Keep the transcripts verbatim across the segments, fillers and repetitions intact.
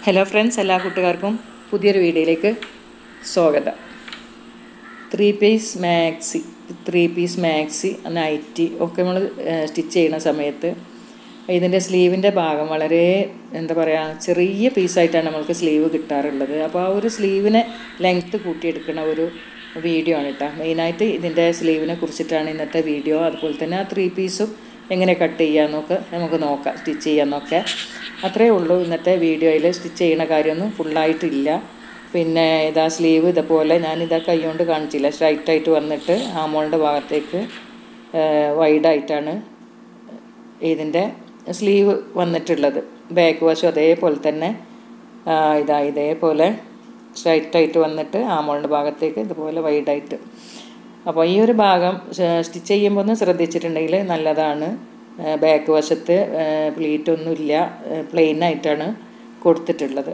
Hello friends, എല്ലാ കൂട്ടുകാർക്കും പുതിയൊരു വീഡിയോയിലേക്ക് സ്വാഗതം. Three piece maxi three piece maxi nighty ഒക്കെ നമ്മൾ സ്റ്റിച്ച് ചെയ്യുന്ന സമയത്ത് ഇതിൻ്റെ സ്ലീവിൻ്റെ ഭാഗം വളരെ എന്താ പറയുക ചെറിയ പീസായിട്ടാണ് നമ്മൾക്ക് സ്ലീവ് കിട്ടാറുള്ളത്. അപ്പോൾ ആ ഒരു സ്ലീവിനെ ലെങ്ത്ത് കൂട്ടിയെടുക്കുന്ന ഒരു വീഡിയോ ആണ് കേട്ടോ. മെയിനായിട്ട് ഇതിൻ്റെ സ്ലീവിനെ കുറിച്ചിട്ടാണ് ഇന്നത്തെ വീഡിയോ. അതുപോലെ തന്നെ ആ ത്രീ പീസും എങ്ങനെ കട്ട് ചെയ്യാമെന്നൊക്കെ നമുക്ക് നോക്കാം, സ്റ്റിച്ച് ചെയ്യാമെന്നൊക്കെ. അത്രയേ ഉള്ളൂ ഇന്നത്തെ വീഡിയോയിൽ. സ്റ്റിച്ച് ചെയ്യുന്ന കാര്യമൊന്നും ഫുള്ളായിട്ടില്ല. പിന്നെ ഇതാ സ്ലീവ് ഇതുപോലെ ഞാനിതാ കൈ കൊണ്ട് കാണിച്ചില്ല, സ്ട്രൈറ്റായിട്ട് വന്നിട്ട് ആമോളുടെ ഭാഗത്തേക്ക് വൈഡായിട്ടാണ് ഇതിൻ്റെ സ്ലീവ് വന്നിട്ടുള്ളത്. ബാക്ക് വശം അതേപോലെ തന്നെ ഇതാ ഇതേപോലെ സ്ട്രൈറ്റായിട്ട് വന്നിട്ട് ആമോളുടെ ഭാഗത്തേക്ക് ഇതുപോലെ വൈഡായിട്ട്. അപ്പോൾ ഈ ഒരു ഭാഗം സ്റ്റിച്ച് ചെയ്യുമ്പോൾ ഒന്ന് ശ്രദ്ധിച്ചിട്ടുണ്ടെങ്കിൽ നല്ലതാണ്. ബാക്ക് വശത്ത് പ്ലീറ്റൊന്നുമില്ല, പ്ലെയിനായിട്ടാണ് കൊടുത്തിട്ടുള്ളത്.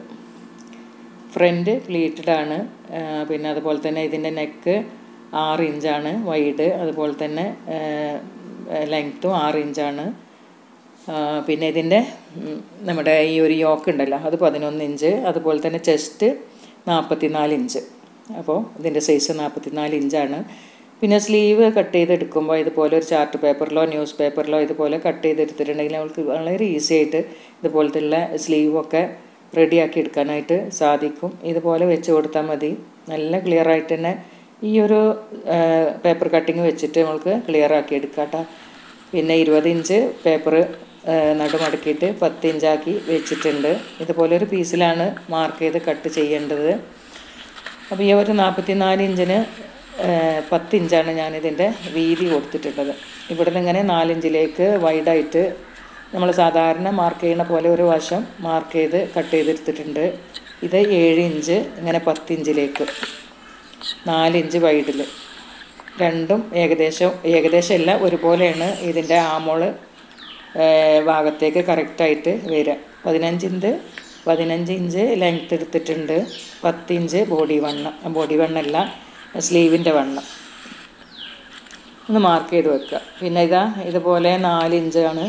ഫ്രണ്ട് പ്ലീറ്റഡാണ്. പിന്നെ അതുപോലെ തന്നെ ഇതിൻ്റെ നെക്ക് ആറ് ഇഞ്ചാണ് വൈഡ്, അതുപോലെ തന്നെ ലെങ്ത്തും ആറ് ഇഞ്ചാണ്. പിന്നെ ഇതിൻ്റെ നമ്മുടെ ഈ ഒരു യോക്ക് ഉണ്ടല്ലോ അത് പതിനൊന്ന് ഇഞ്ച്, അതുപോലെ തന്നെ ചെസ്റ്റ് നാൽപ്പത്തി നാല് ഇഞ്ച്. അപ്പോൾ ഇതിൻ്റെ സൈസ് നാൽപ്പത്തി നാല് ഇഞ്ചാണ്. പിന്നെ സ്ലീവ് കട്ട് ചെയ്തെടുക്കുമ്പോൾ ഇതുപോലെ ഒരു ചാർട്ട് പേപ്പറിലോ ന്യൂസ് പേപ്പറിലോ ഇതുപോലെ കട്ട് ചെയ്തെടുത്തിട്ടുണ്ടെങ്കിൽ നമുക്ക് വളരെ ഈസി ആയിട്ട് ഇതുപോലത്തുള്ള സ്ലീവൊക്കെ റെഡിയാക്കി എടുക്കാനായിട്ട് സാധിക്കും. ഇതുപോലെ വെച്ച് കൊടുത്താൽ മതി. നല്ല ക്ലിയർ ആയിട്ട് തന്നെ ഈ ഒരു പേപ്പർ കട്ടിങ് വെച്ചിട്ട് നമുക്ക് ക്ലിയർ ആക്കി എടുക്കാം കേട്ടോ. പിന്നെ ഇരുപത് ഇഞ്ച് പേപ്പർ നടുമടക്കിയിട്ട് പത്ത് ഇഞ്ചാക്കി വെച്ചിട്ടുണ്ട്. ഇതുപോലെ ഒരു പീസിലാണ് മാർക്ക് ചെയ്ത് കട്ട് ചെയ്യേണ്ടത്. അപ്പോൾ ഈ ഒരു നാൽപ്പത്തി നാല് ഇഞ്ചിന് പത്ത് ഇഞ്ചാണ് ഞാനിതിൻ്റെ വീതി കൊടുത്തിട്ടുള്ളത്. ഇവിടെ നിന്ന് ഇങ്ങനെ നാലിഞ്ചിലേക്ക് വൈഡായിട്ട് നമ്മൾ സാധാരണ മാർക്ക് ചെയ്യുന്ന പോലെ ഒരു വശം മാർക്ക് ചെയ്ത് കട്ട് ചെയ്തെടുത്തിട്ടുണ്ട്. ഇത് ഏഴ് ഇഞ്ച് ഇങ്ങനെ പത്ത് ഇഞ്ചിലേക്ക് നാലിഞ്ച് വൈഡിൽ രണ്ടും ഏകദേശം ഏകദേശം എല്ലാം ഒരുപോലെയാണ് ഇതിൻ്റെ ആമോള് ഭാഗത്തേക്ക് കറക്റ്റായിട്ട് വരിക. പതിനഞ്ചിഞ്ച് പതിനഞ്ച് ഇഞ്ച് ലെങ്ത്ത് എടുത്തിട്ടുണ്ട്. പത്ത് ഇഞ്ച് ബോഡി വണ്ണം ബോഡി വണ്ണല്ല സ്ലീവിൻ്റെ വണ്ണം ഒന്ന് മാർക്ക് ചെയ്ത് വെക്കുക. പിന്നെ ഇതാ ഇതുപോലെ നാല് ഇഞ്ചാണ്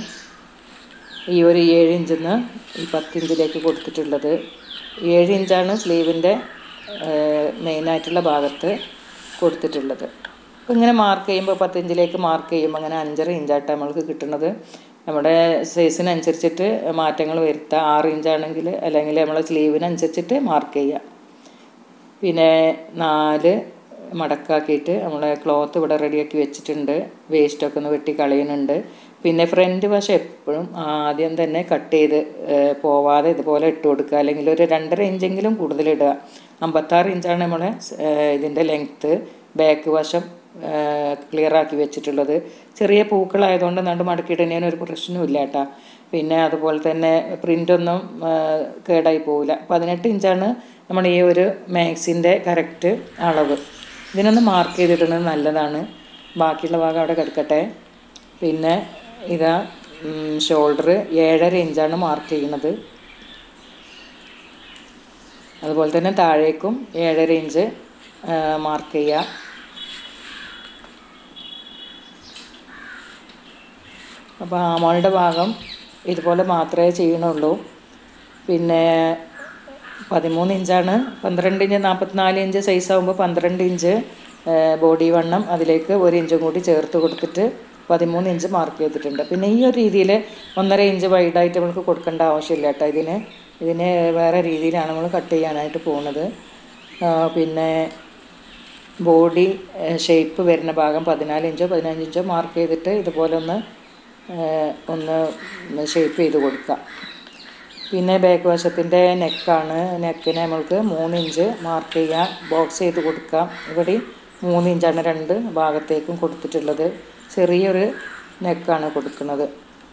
ഈ ഒരു ഏഴ് ഇഞ്ചിൽ നിന്ന് ഈ പത്തിഞ്ചിലേക്ക് കൊടുത്തിട്ടുള്ളത്. ഏഴ് ഇഞ്ചാണ് സ്ലീവിൻ്റെ മെയിനായിട്ടുള്ള ഭാഗത്ത് കൊടുത്തിട്ടുള്ളത്. അപ്പോൾ ഇങ്ങനെ മാർക്ക് ചെയ്യുമ്പോൾ പത്തിഞ്ചിലേക്ക് മാർക്ക് ചെയ്യുമ്പോൾ അങ്ങനെ അഞ്ചര ഇഞ്ചായിട്ട് നമ്മൾക്ക് കിട്ടുന്നത്. നമ്മുടെ സൈസിനനുസരിച്ചിട്ട് മാറ്റങ്ങൾ വരുത്താം. ആറ് ഇഞ്ചാണെങ്കിൽ അല്ലെങ്കിൽ നമ്മളെ സ്ലീവിനനുസരിച്ചിട്ട് മാർക്ക് ചെയ്യുക. പിന്നെ നാല് മടക്കാക്കിയിട്ട് നമ്മളെ ക്ലോത്ത് ഇവിടെ റെഡിയാക്കി വെച്ചിട്ടുണ്ട്. വേസ്റ്റൊക്കെ ഒന്ന് വെട്ടി കളയുന്നുണ്ട്. പിന്നെ ഫ്രണ്ട് വശം എപ്പോഴും ആദ്യം തന്നെ കട്ട് ചെയ്ത് പോവാതെ ഇതുപോലെ ഇട്ട് കൊടുക്കുക, അല്ലെങ്കിൽ ഒരു രണ്ടര ഇഞ്ചെങ്കിലും കൂടുതൽ ഇടുക. അമ്പത്താറ് ഇഞ്ചാണ് നമ്മളെ ഇതിൻ്റെ ലെങ്ത്ത്. ബാക്ക് വശം ക്ലിയർ ആക്കി വെച്ചിട്ടുള്ളത്. ചെറിയ പൂക്കളായതുകൊണ്ട് നണ്ട് മടക്കിയിടുന്നതിന് ഒരു പ്രശ്നമില്ല കേട്ടോ. പിന്നെ അതുപോലെ തന്നെ പ്രിൻ്റൊന്നും കേടായി പോവില്ല. പതിനെട്ട് ഇഞ്ചാണ് നമ്മൾ ഈ ഒരു മാക്സിൻ്റെ കറക്റ്റ് അളവ്. ഇതിനൊന്ന് മാർക്ക് ചെയ്തിടുന്നത് നല്ലതാണ്. ബാക്കിയുള്ള ഭാഗം അവിടെ കിടക്കട്ടെ. പിന്നെ ഇതാ ഷോൾഡർ ഏഴര ഇഞ്ചാണ് മാർക്ക് ചെയ്യുന്നത്. അതുപോലെ തന്നെ താഴേക്കും ഏഴര ഇഞ്ച് മാർക്ക് ചെയ്യുക. അപ്പോൾ ആമോളുടെ ഭാഗം ഇതുപോലെ മാത്രമേ ചെയ്യണുള്ളൂ. പിന്നെ പതിമൂന്ന് ഇഞ്ചാണ്, പന്ത്രണ്ട് ഇഞ്ച് നാൽപ്പത്തിനാല് ഇഞ്ച് സൈസ് ആകുമ്പോൾ പന്ത്രണ്ട് ഇഞ്ച് ബോഡി വണ്ണം അതിലേക്ക് ഒരു ഇഞ്ചും കൂടി ചേർത്ത് കൊടുത്തിട്ട് പതിമൂന്ന് ഇഞ്ച് മാർക്ക് ചെയ്തിട്ടുണ്ട്. പിന്നെ ഈ ഒരു രീതിയിൽ ഒന്നര ഇഞ്ച് വൈഡായിട്ട് നമുക്ക് കൊടുക്കേണ്ട ആവശ്യമില്ല കേട്ടോ. ഇതിന് ഇതിന് വേറെ രീതിയിലാണ് നമ്മൾ കട്ട് ചെയ്യാനായിട്ട് പോകുന്നത്. പിന്നെ ബോഡി ഷേപ്പ് വരുന്ന ഭാഗം പതിനാല് ഇഞ്ചോ പതിനഞ്ച് ഇഞ്ചോ മാർക്ക് ചെയ്തിട്ട് ഇതുപോലെ ഒന്ന് ഒന്ന് ഷേപ്പ് ചെയ്ത് കൊടുക്കുക. പിന്നെ ബാക്ക് വശത്തിൻ്റെ നെക്കാണ്. നെക്കിനെ നമ്മൾക്ക് മൂന്ന് ഇഞ്ച് മാർക്ക് ചെയ്യാം, ബോക്സ് ചെയ്ത് കൊടുക്കാം. ഇവിടെ മൂന്ന് ഇഞ്ചാണ് രണ്ട് ഭാഗത്തേക്കും കൊടുത്തിട്ടുള്ളത്. ചെറിയൊരു നെക്കാണ് കൊടുക്കുന്നത്.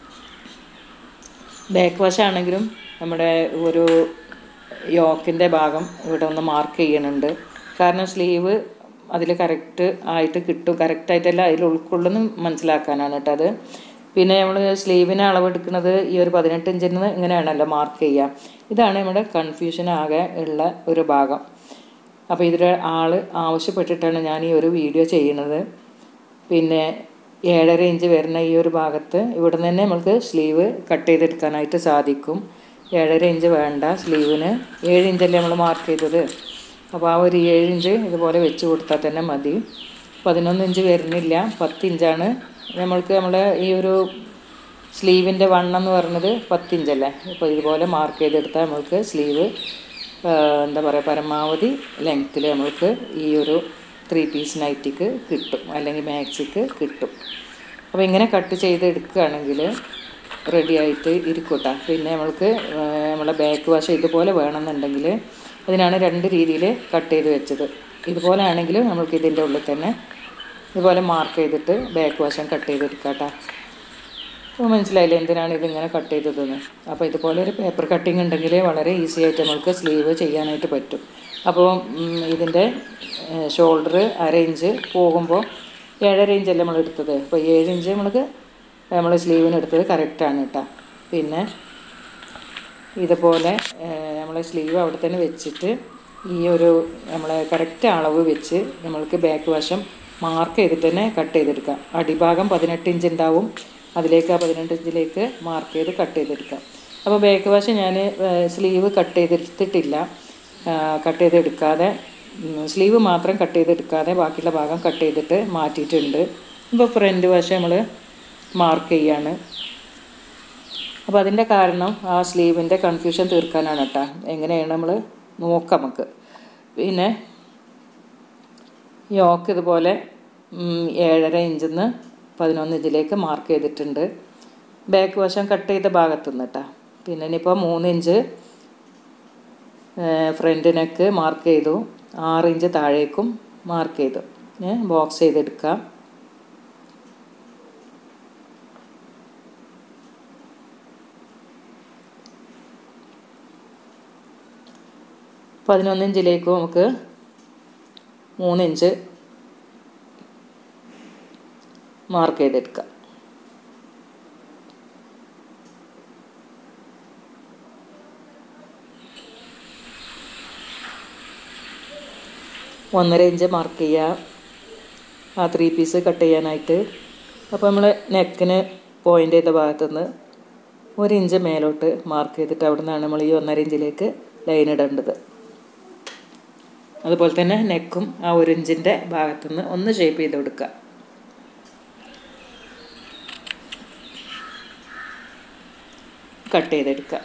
ബാക്ക് വശമാണെങ്കിലും നമ്മുടെ ഒരു യോക്കിൻ്റെ ഭാഗം ഇവിടെ ഒന്ന് മാർക്ക് ചെയ്യുന്നുണ്ട്. കാരണം സ്ലീവ് അതിൽ കറക്റ്റ് ആയിട്ട് കിട്ടും, കറക്റ്റായിട്ടല്ല അതിൽ ഉൾക്കൊള്ളുന്നു മനസ്സിലാക്കാനാണ് കേട്ടോ അത്. പിന്നെ നമ്മൾ സ്ലീവിന് അളവെടുക്കുന്നത് ഈ ഒരു പതിനെട്ട് ഇഞ്ചിൽ നിന്ന് ഇങ്ങനെയാണല്ലോ മാർക്ക് ചെയ്യുക. ഇതാണ് നമ്മുടെ കൺഫ്യൂഷൻ ആകെ ഉള്ള ഒരു ഭാഗം. അപ്പോൾ ഇതിൽ ആൾ ആവശ്യപ്പെട്ടിട്ടാണ് ഞാൻ ഈ ഒരു വീഡിയോ ചെയ്യുന്നത്. പിന്നെ ഏഴര ഇഞ്ച് വരുന്ന ഈ ഒരു ഭാഗത്ത് ഇവിടെ നിന്ന് തന്നെ നമുക്ക് സ്ലീവ് കട്ട് ചെയ്തെടുക്കാനായിട്ട് സാധിക്കും. ഏഴര ഇഞ്ച് വേണ്ട സ്ലീവിന്, ഏഴ് ഇഞ്ചല്ലേ നമ്മൾ മാർക്ക് ചെയ്തത്. അപ്പോൾ ആ ഒരു ഏഴ് ഇഞ്ച് ഇതുപോലെ വെച്ച് കൊടുത്താൽ തന്നെ മതി. പതിനൊന്ന് ഇഞ്ച് വരുന്നില്ല, പത്ത് ഇഞ്ചാണ് നമ്മൾക്ക് നമ്മുടെ ഈ ഒരു സ്ലീവിൻ്റെ വണ്ണം എന്ന് പറയുന്നത് പത്ത് ഇഞ്ചല്ലേ. അപ്പോൾ ഇതുപോലെ മാർക്ക് ചെയ്തെടുത്താൽ നമ്മൾക്ക് സ്ലീവ് എന്താ പറയുക പരമാവധി ലെങ്ത്തിൽ നമ്മൾക്ക് ഈ ഒരു ത്രീ പീസ് നൈറ്റിക്ക് കിട്ടും, അല്ലെങ്കിൽ മാക്സിക്ക് കിട്ടും. അപ്പോൾ ഇങ്ങനെ കട്ട് ചെയ്തെടുക്കുകയാണെങ്കിൽ റെഡി ആയിട്ട് ഇരിക്കട്ടെ. പിന്നെ നമ്മൾക്ക് നമ്മളെ ബാക്ക് വശം ഇതുപോലെ വേണമെന്നുണ്ടെങ്കിൽ അതിനാണ് രണ്ട് രീതിയിൽ കട്ട് ചെയ്ത് വെച്ചത്. ഇതുപോലെ ആണെങ്കിലും നമ്മൾക്ക് ഇതിൻ്റെ ഉള്ളിൽ തന്നെ ഇതുപോലെ മാർക്ക് ചെയ്തിട്ട് ബാക്ക് വശം കട്ട് ചെയ്തെടുക്കാം കേട്ടോ. അപ്പോൾ മനസ്സിലായില്ലേ എന്തിനാണ് ഇതിങ്ങനെ കട്ട് ചെയ്തതെന്ന്. അപ്പോൾ ഇതുപോലെ ഒരു പേപ്പർ കട്ടിങ് ഉണ്ടെങ്കിൽ വളരെ ഈസി ആയിട്ട് നമുക്ക് സ്ലീവ് ചെയ്യാനായിട്ട് പറ്റും. അപ്പോൾ ഇതിൻ്റെ ഷോൾഡർ അര ഇഞ്ച് പോകുമ്പോൾ ഏഴര ഇഞ്ചല്ലേ നമ്മൾ എടുത്തത്. അപ്പോൾ ഏഴ് ഇഞ്ച് നമ്മൾക്ക് നമ്മൾ സ്ലീവിന് എടുത്തത് കറക്റ്റാണ് കേട്ടോ. പിന്നെ ഇതുപോലെ നമ്മളെ സ്ലീവ് അവിടെ തന്നെ വെച്ചിട്ട് ഈ ഒരു നമ്മളെ കറക്റ്റ് അളവ് വെച്ച് നമ്മൾക്ക് ബാക്ക് വശം മാർക്ക് ചെയ്തിട്ട് തന്നെ കട്ട് ചെയ്തെടുക്കാം. അടിഭാഗം പതിനെട്ട് ഇഞ്ച് ഉണ്ടാവും, അതിലേക്ക് ആ പതിനെട്ട് ഇഞ്ചിലേക്ക് മാർക്ക് ചെയ്ത് കട്ട് ചെയ്തെടുക്കാം. അപ്പോൾ ബാക്ക് വശം ഞാൻ സ്ലീവ് കട്ട് ചെയ്തെടുത്തിട്ടില്ല, കട്ട് ചെയ്തെടുക്കാതെ സ്ലീവ് മാത്രം കട്ട് ചെയ്തെടുക്കാതെ ബാക്കിയുള്ള ഭാഗം കട്ട് ചെയ്തിട്ട് മാറ്റിയിട്ടുണ്ട്. ഇപ്പോൾ ഫ്രണ്ട് വശം നമ്മൾ മാർക്ക് ചെയ്യാണ്. അപ്പോൾ അതിൻ്റെ കാരണം ആ സ്ലീവിൻ്റെ കൺഫ്യൂഷൻ തീർക്കാനാണ് കേട്ടോ. എങ്ങനെയാണ് നമ്മൾ നോക്കാം നമുക്ക്. പിന്നെ യോക്ക് ഇതുപോലെ ഏഴര ഇഞ്ചിൽ നിന്ന് പതിനൊന്ന് ഇഞ്ചിലേക്ക് മാർക്ക് ചെയ്തിട്ടുണ്ട് ബാക്ക് വശം കട്ട് ചെയ്ത ഭാഗത്തു നിന്ന് കേട്ടോ. പിന്നെ ഇനിയിപ്പോൾ മൂന്ന് ഇഞ്ച് ഫ്രണ്ട് നെക്ക് മാർക്ക് ചെയ്തു, ആറ് ഇഞ്ച് താഴേക്കും മാർക്ക് ചെയ്തു. ബോക്സ് ചെയ്തെടുക്കാം. പതിനൊന്ന് ഇഞ്ചിലേക്കും നമുക്ക് മൂന്ന് ഇഞ്ച് മാർക്ക് ചെയ്തെടുക്കാം. ഒന്നര ഇഞ്ച് മാർക്ക് ചെയ്യുക ആ ത്രീ പീസ് കട്ട് ചെയ്യാനായിട്ട്. അപ്പോൾ നമ്മൾ നെക്കിന് പോയിൻ്റ് ചെയ്ത ഭാഗത്തുനിന്ന് ഒരു ഇഞ്ച് മേലോട്ട് മാർക്ക് ചെയ്തിട്ട് അവിടെ നിന്നാണ് നമ്മൾ ഈ ഒന്നര ഇഞ്ചിലേക്ക് ലൈൻ ഇടേണ്ടത്. അതുപോലെ തന്നെ നെക്കും ആ ഒരു ഇഞ്ചിൻ്റെ ഭാഗത്തുനിന്ന് ഒന്ന് ഷേപ്പ് ചെയ്ത് കൊടുക്കുക. കട്ട് ചെയ്തെടുക്കുക.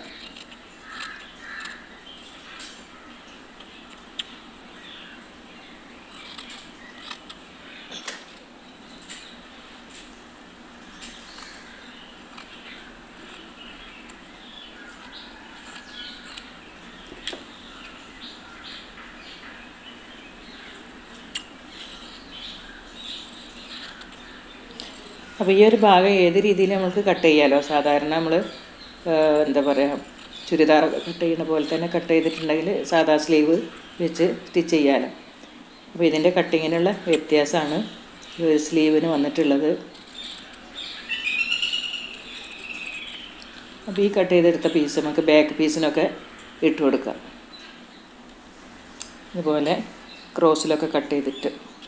അപ്പോൾ ഈ ഒരു ഭാഗം ഏത് രീതിയിൽ നമുക്ക് കട്ട് ചെയ്യാമല്ലോ. സാധാരണ നമ്മൾ എന്താ പറയുക ചുരിദാറൊക്കെ കട്ട് ചെയ്യുന്ന പോലെ തന്നെ കട്ട് ചെയ്തിട്ടുണ്ടെങ്കിൽ സാധാ സ്ലീവ് വെച്ച് സ്റ്റിച്ച് ചെയ്യാമല്ലോ. അപ്പോൾ ഇതിൻ്റെ കട്ടിങ്ങിനുള്ള വ്യത്യാസമാണ് ഈ ഒരു സ്ലീവിന് വന്നിട്ടുള്ളത്. അപ്പോൾ ഈ കട്ട് ചെയ്തെടുത്ത പീസ് നമുക്ക് ബാക്ക് പീസിനൊക്കെ ഇട്ട് കൊടുക്കാം. ഇതുപോലെ ക്രോസിലൊക്കെ കട്ട് ചെയ്തിട്ട്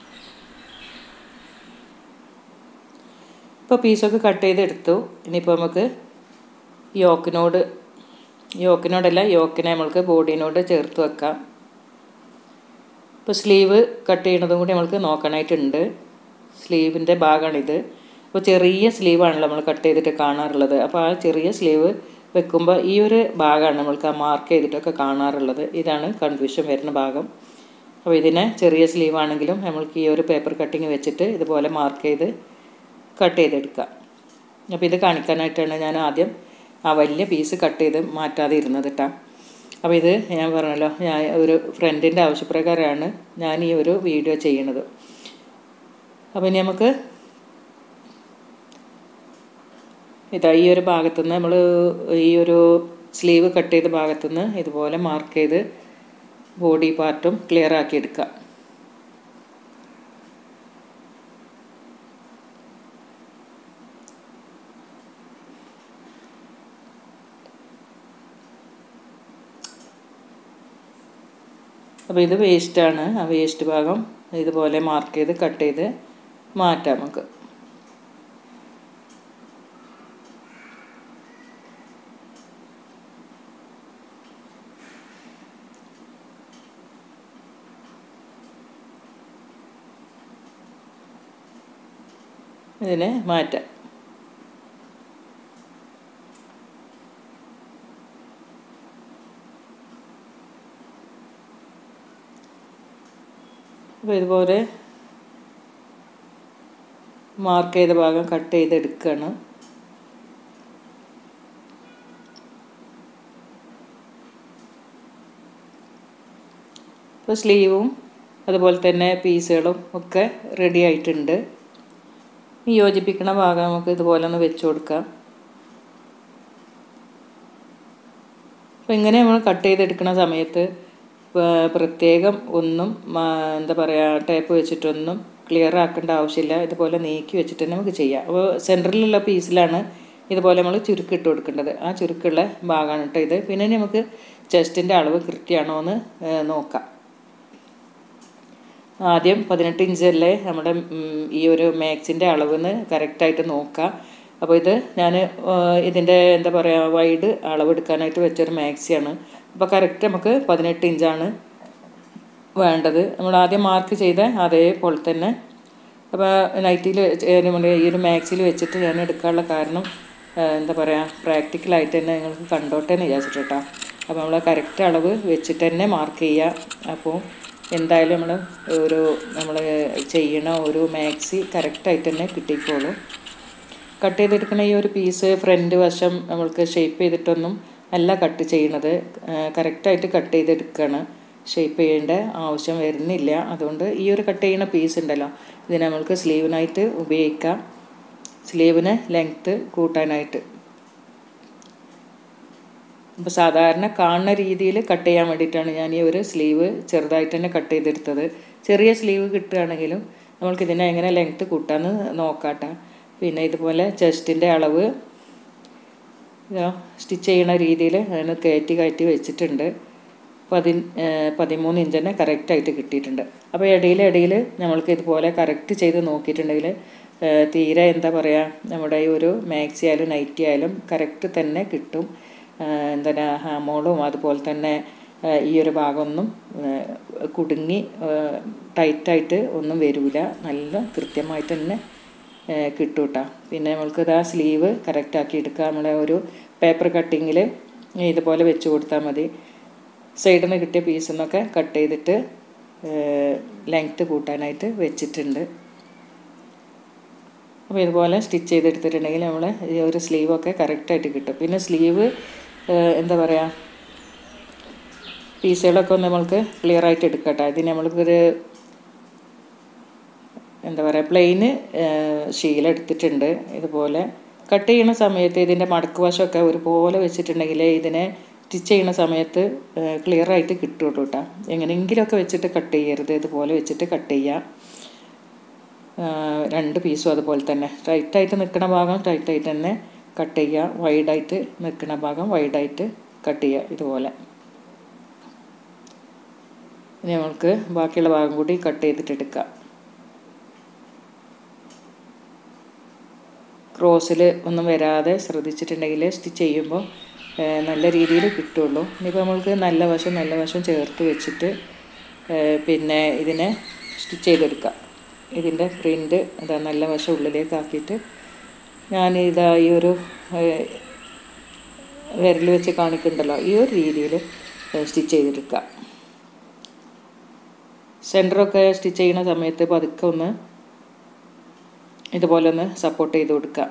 ഇപ്പോൾ പീസൊക്കെ കട്ട് ചെയ്തെടുത്തു. ഇനിയിപ്പോൾ നമുക്ക് യോക്കിനോട് യോക്കിനോടല്ല യോക്കിനെ നമ്മൾക്ക് ബോഡിനോട് ചേർത്ത് വെക്കാം. ഇപ്പോൾ സ്ലീവ് കട്ട് ചെയ്യണതും കൂടി നമ്മൾക്ക് നോക്കാനായിട്ടുണ്ട്. സ്ലീവിൻ്റെ ഭാഗമാണിത്. അപ്പോൾ ചെറിയ സ്ലീവാണല്ലോ നമ്മൾ കട്ട് ചെയ്തിട്ട് കാണാറുള്ളത്. അപ്പോൾ ആ ചെറിയ സ്ലീവ് വെക്കുമ്പോൾ ഈ ഒരു ഭാഗമാണ് നമ്മൾക്ക് ആ മാർക്ക് ചെയ്തിട്ടൊക്കെ കാണാറുള്ളത്. ഇതാണ് കൺഫ്യൂഷൻ വരുന്ന ഭാഗം. അപ്പോൾ ഇതിനെ ചെറിയ സ്ലീവാണെങ്കിലും നമ്മൾക്ക് ഈ ഒരു പേപ്പർ കട്ടിങ് വെച്ചിട്ട് ഇതുപോലെ മാർക്ക് ചെയ്ത് കട്ട് ചെയ്തെടുക്കാം. അപ്പോൾ ഇത് കാണിക്കാനായിട്ടാണ് ഞാൻ ആദ്യം ആ വലിയ പീസ് കട്ട് ചെയ്ത് മാറ്റാതെ ഇരുന്നത് കേട്ടോ. അപ്പോൾ ഇത് ഞാൻ പറഞ്ഞല്ലോ, ഞാൻ ഒരു ഫ്രണ്ടിൻ്റെ ആവശ്യപ്രകാരമാണ് ഞാൻ ഈ ഒരു വീഡിയോ ചെയ്യണത്. അപ്പോൾ ഇനി നമുക്ക് ഇതാ ഈ ഒരു ഭാഗത്തുനിന്ന് നമ്മൾ ഈ ഒരു സ്ലീവ് കട്ട് ചെയ്ത ഭാഗത്തുനിന്ന് ഇതുപോലെ മാർക്ക് ചെയ്ത് ബോഡി പാർട്ടും ക്ലിയർ ആക്കി എടുക്കാം. അപ്പോൾ ഇത് വേസ്റ്റാണ്. ആ വേസ്റ്റ് ഭാഗം ഇതുപോലെ മാർക്ക് ചെയ്ത് കട്ട് ചെയ്ത് മാറ്റാം നമുക്ക്. ഇതിനെ മാറ്റാം. അപ്പോൾ ഇതുപോലെ മാർക്ക് ചെയ്ത ഭാഗം കട്ട് ചെയ്തെടുക്കുകയാണ്. ഇപ്പോൾ സ്ലീവും അതുപോലെ തന്നെ പീസുകളും ഒക്കെ റെഡി ആയിട്ടുണ്ട്. ഈ യോജിപ്പിക്കുന്ന ഭാഗം നമുക്ക് ഇതുപോലെ ഒന്ന് വെച്ച് കൊടുക്കാം. അപ്പോൾ ഇങ്ങനെ നമ്മൾ കട്ട് ചെയ്തെടുക്കുന്ന സമയത്ത് പ്രത്യേകം ഒന്നും എന്താ പറയുക ടേപ്പ് വെച്ചിട്ടൊന്നും ക്ലിയർ ആക്കേണ്ട ആവശ്യമില്ല. ഇതുപോലെ നീക്കി വെച്ചിട്ട് തന്നെ നമുക്ക് ചെയ്യാം. അപ്പോൾ സെൻറ്ററിലുള്ള പീസിലാണ് ഇതുപോലെ നമ്മൾ ചുരുക്കിട്ട് കൊടുക്കേണ്ടത്. ആ ചുരുക്കുള്ള ഭാഗമാണ് കേട്ടോ ഇത്. പിന്നെ നമുക്ക് ചെസ്റ്റിൻ്റെ അളവ് കൃത്യമാണോ എന്ന് നോക്കാം. ആദ്യം പതിനെട്ട് ഇഞ്ചല്ലേ നമ്മുടെ ഈ ഒരു മാക്സിൻ്റെ അളവെന്ന് കറക്റ്റായിട്ട് നോക്കാം. അപ്പോൾ ഇത് ഞാൻ ഇതിൻ്റെ എന്താ പറയുക വൈഡ് അളവെടുക്കാനായിട്ട് വെച്ചൊരു മാക്സിയാണ്. അപ്പോൾ കറക്റ്റ് നമുക്ക് പതിനെട്ട് ഇഞ്ചാണ് വേണ്ടത്. നമ്മൾ ആദ്യം മാർക്ക് ചെയ്ത അതേപോലെ തന്നെ. അപ്പോൾ നൈറ്റിയിൽ നമ്മൾ ഈ ഒരു മാക്സിയിൽ വെച്ചിട്ട് ഞാൻ എടുക്കാനുള്ള കാരണം എന്താ പറയുക പ്രാക്ടിക്കലായിട്ട് തന്നെ നിങ്ങൾക്ക് കണ്ടോട്ടെ എന്ന് വിചാരിച്ചിട്ട് കേട്ടോ. അപ്പോൾ നമ്മൾ കറക്റ്റ് അളവ് വെച്ചിട്ട് തന്നെ മാർക്ക് ചെയ്യുക. അപ്പോൾ എന്തായാലും നമ്മൾ ഒരു നമ്മൾ ചെയ്യണ ഒരു മാക്സി കറക്റ്റായിട്ട് തന്നെ കിട്ടിക്കോളും. കട്ട് ചെയ്തെടുക്കുന്ന ഈ ഒരു പീസ് ഫ്രണ്ട് വശം നമ്മൾക്ക് ഷേപ്പ് ചെയ്തിട്ടൊന്നും അല്ല കട്ട് ചെയ്യണത്. കറക്റ്റായിട്ട് കട്ട് ചെയ്തെടുക്കുകയാണ്. ഷേപ്പ് ചെയ്യേണ്ട ആവശ്യം വരുന്നില്ല. അതുകൊണ്ട് ഈ ഒരു കട്ട് ചെയ്യുന്ന പീസ് ഉണ്ടല്ലോ ഇത് നമ്മൾക്ക് സ്ലീവിനായിട്ട് ഉപയോഗിക്കാം. സ്ലീവിന് ലെങ്ത്ത് കൂട്ടാനായിട്ട്. അപ്പോൾ സാധാരണ കാണുന്ന രീതിയിൽ കട്ട് ചെയ്യാൻ വേണ്ടിയിട്ടാണ് ഞാൻ ഈ ഒരു സ്ലീവ് ചെറുതായിട്ട് തന്നെ കട്ട് ചെയ്തെടുത്തത്. ചെറിയ സ്ലീവ് കിട്ടുകയാണെങ്കിലും നമ്മൾക്കിതിനെ എങ്ങനെ ലെങ്ത്ത് കൂട്ടാമെന്ന് നോക്കാട്ടോ. പിന്നെ ഇതുപോലെ ചെസ്റ്റിൻ്റെ അളവ് സ്റ്റിച്ച് ചെയ്യണ രീതിയിൽ അതിന് കയറ്റി കയറ്റി വെച്ചിട്ടുണ്ട്. പതി പതിമൂന്ന് ഇഞ്ച് തന്നെ കറക്റ്റായിട്ട് കിട്ടിയിട്ടുണ്ട്. അപ്പോൾ ഇടയിൽ ഇടയിൽ നമ്മൾക്ക് ഇതുപോലെ കറക്റ്റ് ചെയ്ത് നോക്കിയിട്ടുണ്ടെങ്കിൽ തീരെ എന്താ പറയുക നമ്മുടെ ഈ ഒരു മാക്സി ആയാലും നൈറ്റി ആയാലും കറക്റ്റ് തന്നെ കിട്ടും. എന്താണ് ഹാമോളും അതുപോലെ തന്നെ ഈ ഒരു ഭാഗമൊന്നും കുടുങ്ങി ടൈറ്റായിട്ട് ഒന്നും വരില്ല. നല്ല കൃത്യമായിട്ട് തന്നെ കിട്ടും കേട്ടോ. പിന്നെ നമ്മൾക്ക് ആ സ്ലീവ് കറക്റ്റാക്കി എടുക്കുക. നമ്മളെ ഒരു പേപ്പർ കട്ടിങ്ങിൽ ഇതുപോലെ വെച്ച് കൊടുത്താൽ മതി. സൈഡിൽ നിന്ന് കിട്ടിയ പീസിൽ നിന്നൊക്കെ കട്ട് ചെയ്തിട്ട് ലെങ്ത്ത് കൂട്ടാനായിട്ട് വെച്ചിട്ടുണ്ട്. അപ്പോൾ ഇതുപോലെ സ്റ്റിച്ച് ചെയ്തെടുത്തിട്ടുണ്ടെങ്കിൽ നമ്മൾ ഈ ഒരു സ്ലീവൊക്കെ കറക്റ്റായിട്ട് കിട്ടും. പിന്നെ സ്ലീവ് എന്താ പറയുക പീസുകളൊക്കെ ഒന്ന് നമ്മൾക്ക് ക്ലിയർ ആയിട്ട് എടുക്കട്ടെ. ഇതിന് നമ്മൾക്കൊരു എന്താ പറയുക പ്ലെയിന് ഷീല എടുത്തിട്ടുണ്ട്. ഇതുപോലെ കട്ട് ചെയ്യുന്ന സമയത്ത് ഇതിൻ്റെ മടക്ക് വശമൊക്കെ ഒരുപോലെ വെച്ചിട്ടുണ്ടെങ്കിൽ ഇതിനെ സ്റ്റിച്ച് ചെയ്യുന്ന സമയത്ത് ക്ലിയറായിട്ട് കിട്ടുള്ളൂ കേട്ടോ. എങ്ങനെയെങ്കിലുമൊക്കെ വെച്ചിട്ട് കട്ട് ചെയ്യരുത്. ഇതുപോലെ വെച്ചിട്ട് കട്ട് ചെയ്യുക. രണ്ട് പീസും അതുപോലെ തന്നെ ടൈറ്റായിട്ട് നിൽക്കുന്ന ഭാഗം ടൈറ്റായിട്ട് തന്നെ കട്ട് ചെയ്യുക. വൈഡായിട്ട് നിൽക്കുന്ന ഭാഗം വൈഡായിട്ട് കട്ട് ചെയ്യുക. ഇതുപോലെ ഇനി നമുക്ക് ബാക്കിയുള്ള ഭാഗം കൂടി കട്ട് ചെയ്തിട്ടെടുക്കാം. ക്രോസിൽ ഒന്നും വരാതെ ശ്രദ്ധിച്ചിട്ടുണ്ടെങ്കിൽ സ്റ്റിച്ച് ചെയ്യുമ്പോൾ നല്ല രീതിയിൽ കിട്ടുള്ളൂ. ഇനിയിപ്പോൾ നമ്മൾക്ക് നല്ല വശം നല്ല വശം ചേർത്ത് വെച്ചിട്ട് പിന്നെ ഇതിനെ സ്റ്റിച്ച് ചെയ്തെടുക്കാം. ഇതിൻ്റെ പ്രിൻ്റ് ഇതാ നല്ല വശം ഉള്ളിലേക്ക് ആക്കിയിട്ട് ഞാൻ ഇതാ ഈ ഒരു വിരൽ വെച്ച് കാണിക്കുന്നുണ്ടല്ലോ ഈ ഒരു രീതിയിൽ സ്റ്റിച്ച് ചെയ്തെടുക്കാം. സെൻറ്ററൊക്കെ സ്റ്റിച്ച് ചെയ്യുന്ന സമയത്ത് പതുക്കെ ഒന്ന് ഇതുപോലെ ഒന്ന് സപ്പോർട്ട് ചെയ്ത് കൊടുക്കുക.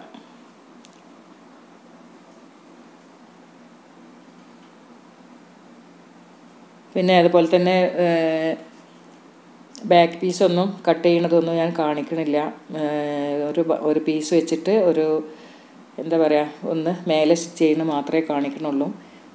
പിന്നെ അതുപോലെ തന്നെ ബാക്ക് പീസൊന്നും കട്ട് ചെയ്യണതൊന്നും ഞാൻ കാണിക്കണില്ല. ഒരു ഒരു പീസ് വെച്ചിട്ട് ഒരു എന്താ പറയുക ഒന്ന് മേലെ സ്റ്റിച്ച് ചെയ്യുന്നത് മാത്രമേ കാണിക്കണുള്ളൂ.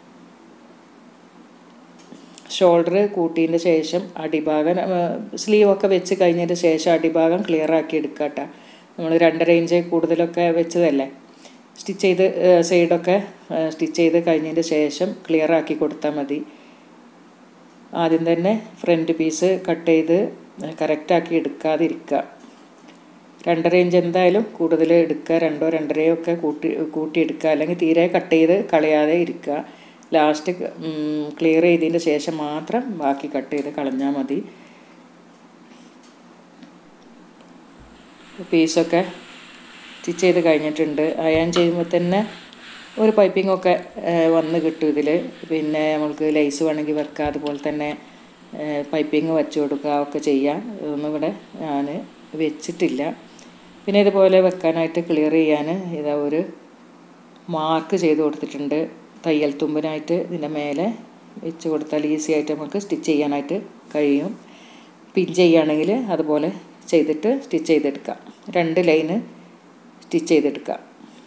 ഷോൾഡർ കൂട്ടിയതിൻ്റെ ശേഷം അടിഭാഗം സ്ലീവൊക്കെ വെച്ച് കഴിഞ്ഞതിന് ശേഷം അടിഭാഗം ക്ലിയർ ആക്കി എടുക്കുക കേട്ടോ. നമ്മൾ രണ്ടര ഇഞ്ച് കൂടുതലൊക്കെ വെച്ചതല്ലേ. സ്റ്റിച്ച് ചെയ്ത് സൈഡൊക്കെ സ്റ്റിച്ച് ചെയ്ത് കഴിഞ്ഞതിൻ്റെ ശേഷം ക്ലിയർ ആക്കി കൊടുത്താൽ മതി. ആദ്യം തന്നെ ഫ്രണ്ട് പീസ് കട്ട് ചെയ്ത് കറക്റ്റാക്കി എടുക്കാതിരിക്കുക. രണ്ടര ഇഞ്ച് എന്തായാലും കൂടുതൽ എടുക്കുക. രണ്ടോ രണ്ടരയോ ഒക്കെ കൂട്ടി കൂട്ടിയെടുക്കുക. അല്ലെങ്കിൽ തീരെ കട്ട് ചെയ്ത് കളയാതെ ഇരിക്കുക. ലാസ്റ്റ് ക്ലിയർ ചെയ്തതിൻ്റെ ശേഷം മാത്രം ബാക്കി കട്ട് ചെയ്ത് കളഞ്ഞാൽ മതി. പീസൊക്കെ സ്റ്റിച്ച് ചെയ്ത് കഴിഞ്ഞിട്ടുണ്ട്. അയൺ ചെയ്യുമ്പോൾ തന്നെ ഒരു പൈപ്പിങ്ങൊക്കെ വന്ന് കിട്ടും ഇതിൽ. പിന്നെ നമുക്ക് ലേസ് വേണമെങ്കിൽ വെക്കാം, അതുപോലെ തന്നെ പൈപ്പിങ് വെച്ച് കൊടുക്കുക ഒക്കെ ചെയ്യാം. ഇതൊന്നും ഇവിടെ ഞാൻ വെച്ചിട്ടില്ല. പിന്നെ ഇതുപോലെ വെക്കാനായിട്ട് ക്ലിയർ ചെയ്യാൻ ഇതാ ഒരു മാർക്ക് ചെയ്ത് കൊടുത്തിട്ടുണ്ട്. തയ്യൽ തുമ്പിനായിട്ട് ഇതിൻ്റെ മേലെ വെച്ച് കൊടുത്താൽ ഈസി ആയിട്ട് നമുക്ക് സ്റ്റിച്ച് ചെയ്യാനായിട്ട് കഴിയും. പിൻ ചെയ്യുകയാണെങ്കിൽ അതുപോലെ ചെയ്തിട്ട് സ്റ്റിച്ച് ചെയ്തെടുക്കാം. രണ്ട് ലൈന് സ്റ്റിച്ച് ചെയ്തെടുക്കാം.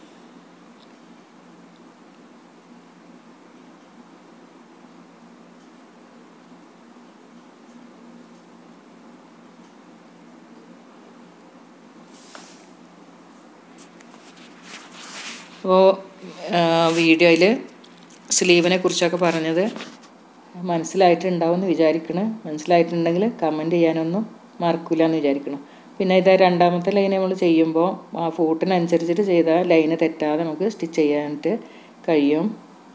അപ്പോൾ വീഡിയോയിൽ സ്ലീവിനെ കുറിച്ചൊക്കെ പറഞ്ഞത് മനസ്സിലായിട്ടുണ്ടാവുമെന്ന് വിചാരിക്കണം. മനസ്സിലായിട്ടുണ്ടെങ്കിൽ കമൻറ്റ് ചെയ്യാനൊന്നും മറക്കില്ല എന്ന് വിചാരിക്കണം. പിന്നെ ഇത് രണ്ടാമത്തെ ലൈൻ നമ്മൾ ചെയ്യുമ്പോൾ ആ ഫോട്ടിനനുസരിച്ചിട്ട് ചെയ്താൽ ലൈന് തെറ്റാതെ നമുക്ക് സ്റ്റിച്ച് ചെയ്യാനായിട്ട് കഴിയും.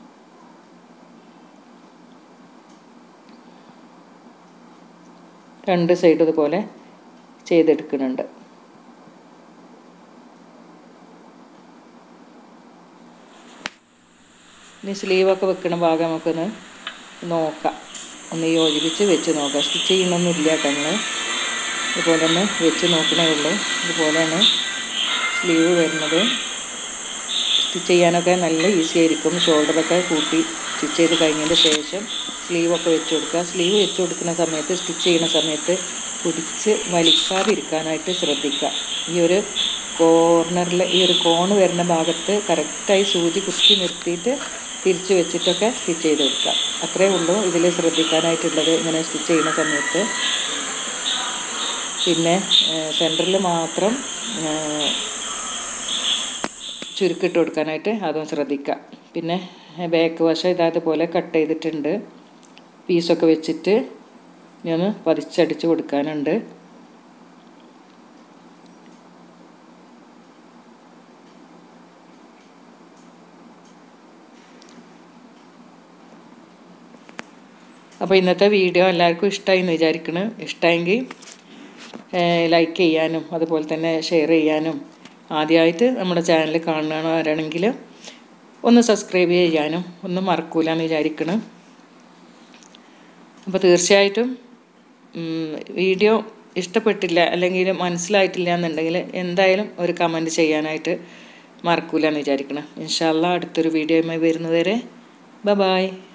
രണ്ട് സൈഡ് ഇതുപോലെ ചെയ്തെടുക്കുന്നുണ്ട്. ഇനി സ്ലീവൊക്കെ വെക്കണ ഭാഗം നമുക്കൊന്ന് നോക്കാം, ഒന്ന് യോജിപ്പിച്ച് വെച്ച് നോക്കാം. സ്റ്റിച്ച് ചെയ്യണമെന്നില്ല കേട്ടോ, നമ്മൾ ഇതുപോലെ ഒന്ന് വെച്ച് നോക്കണേ ഉള്ളൂ. ഇതുപോലെയാണ് സ്ലീവ് വരുന്നത്. സ്റ്റിച്ച് ചെയ്യാനൊക്കെ നല്ല ഈസി ആയിരിക്കും. ഷോൾഡറൊക്കെ കൂട്ടി സ്റ്റിച്ച് ചെയ്ത് കഴിഞ്ഞതിന് ശേഷം സ്ലീവൊക്കെ വെച്ച് കൊടുക്കുക. സ്ലീവ് വെച്ച് കൊടുക്കുന്ന സമയത്ത്, സ്റ്റിച്ച് ചെയ്യുന്ന സമയത്ത് പിടിച്ച് വലിക്കാതിരിക്കാനായിട്ട് ശ്രദ്ധിക്കുക. ഈ ഒരു കോർണറിൽ ഈ ഒരു കോണ് വരുന്ന ഭാഗത്ത് കറക്റ്റായി സൂചി കുത്തി നിർത്തിയിട്ട് തിരിച്ച് വെച്ചിട്ടൊക്കെ സ്റ്റിച്ച് ചെയ്ത് കൊടുക്കുക. അത്രയേ ഉള്ളൂ ഇതിൽ ശ്രദ്ധിക്കാനായിട്ടുള്ളത് ഇങ്ങനെ സ്റ്റിച്ച് ചെയ്യുന്ന സമയത്ത്. പിന്നെ സെൻറ്ററിൽ മാത്രം ചുരുക്കിട്ട് കൊടുക്കാനായിട്ട് അതും ശ്രദ്ധിക്കുക. പിന്നെ ബാക്ക് വശം ഇതേപോലെ കട്ട് ചെയ്തിട്ടുണ്ട്. പീസൊക്കെ വെച്ചിട്ട് ഇനി ഒന്ന് പതിച്ചടിച്ച് കൊടുക്കാനുണ്ട്. അപ്പോൾ ഇന്നത്തെ വീഡിയോ എല്ലാവർക്കും ഇഷ്ടമായി എന്ന് വിചാരിക്കണം. ഇഷ്ടമെങ്കിൽ ലൈക്ക് ചെയ്യാനും അതുപോലെ തന്നെ ഷെയർ ചെയ്യാനും, ആദ്യമായിട്ട് നമ്മുടെ ചാനൽ കാണുന്നവരാണെങ്കിൽ ഒന്ന് സബ്സ്ക്രൈബ് ചെയ്യാനും ഒന്നും മറക്കൂല എന്ന് വിചാരിക്കണം. അപ്പോൾ തീർച്ചയായിട്ടും വീഡിയോ ഇഷ്ടപ്പെട്ടില്ല അല്ലെങ്കിൽ മനസ്സിലായിട്ടില്ല എന്നുണ്ടെങ്കിൽ എന്തായാലും ഒരു കമൻറ്റ് ചെയ്യാനായിട്ട് മറക്കൂല എന്ന് വിചാരിക്കണം. ഇൻഷാ അല്ലാഹ് അടുത്തൊരു വീഡിയോയുമായി വരുന്നതുവരെ ബൈ ബൈ.